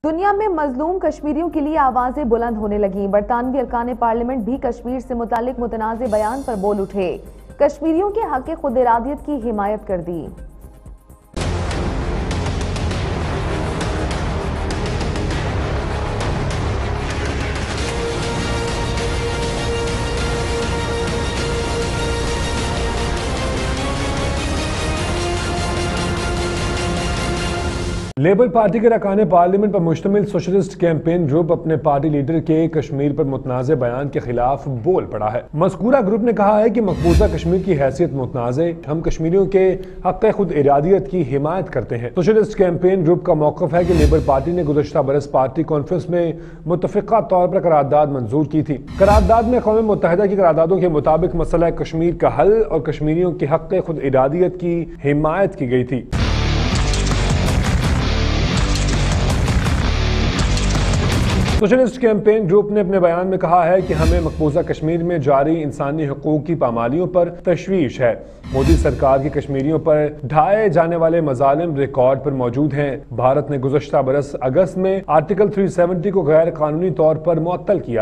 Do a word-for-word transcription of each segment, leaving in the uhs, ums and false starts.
دنیا میں مظلوم کشمیریوں کے لیے آوازیں بلند ہونے لگیں۔ برطانوی ارکان پارلیمنٹ بھی کشمیر سے متعلق متنازع بیان پر بول اٹھے، کشمیریوں کے حق خود ارادیت کی حمایت کر دی۔ لیبر پارٹی کے ارکان پارلیمنٹ پر مشتمل سوشلسٹ کیمپین گروپ اپنے پارٹی لیڈر کے کشمیر پر متنازع بیان کے خلاف بول پڑا ہے۔ مذکورہ گروپ نے کہا ہے کہ مقبوضہ کشمیر کی حیثیت متنازع، ہم کشمیریوں کے حق خود ارادیت کی حمایت کرتے ہیں۔ سوشلسٹ کیمپین گروپ کا موقف ہے کہ لیبر پارٹی نے گزشتہ برس پارٹی کانفرنس میں متفقہ طور پر قرارداد منظور کی تھی۔ قرارداد میں اقوام متحدہ کی قراردادوں کے مطابق مسئلہ کشمیر کا حل اور کشمیریوں کے حق خود ارادیت کی حمایت کی گئی تھی۔ سوشلسٹ کیمپین گروپ نے اپنے بیان میں کہا ہے کہ ہمیں مقبوضہ کشمیر میں جاری انسانی حقوق کی پامالیوں پر تشویش ہے۔ مودی سرکار کی کشمیریوں پر ڈھائے جانے والے مظالم ریکارڈ پر موجود ہیں۔ بھارت نے گزشتہ برس اگست میں آرٹیکل تین سو ستر کو غیر قانونی طور پر معطل کیا۔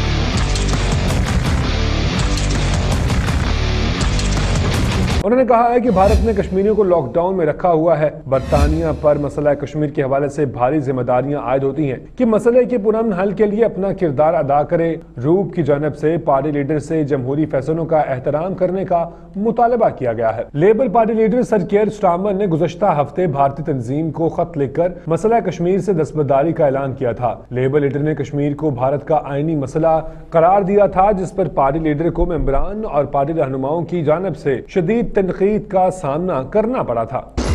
انہوں نے کہا ہے کہ بھارت نے کشمیریوں کو لاک ڈاؤن میں رکھا ہوا ہے۔ برطانیہ پر مسئلہ کشمیر کے حوالے سے بھاری ذمہ داریاں عائد ہوتی ہیں کہ مسئلے کے پرامن حل کے لیے اپنا کردار ادا کرے۔ روپ کی جانب سے پارٹی لیڈر سے جمہوری فیصلوں کا احترام کرنے کا مطالبہ کیا گیا ہے۔ Labour party leader sir Keir Starmer نے گزشتہ ہفتے بھارتی تنظیم کو خط لکھ کر مسئلہ کشمیر سے دستبرداری کا اعلان کیا تھا۔ لیبر لیڈر نے کشمیر کو بھارت کا آئینی مسئلہ قرار دیا تھا، جس پر پارٹی لیڈر کو ممبران اور پارٹی رہنماؤں کی جانب سے شدید تنقید کا سامنا کرنا پڑا تھا۔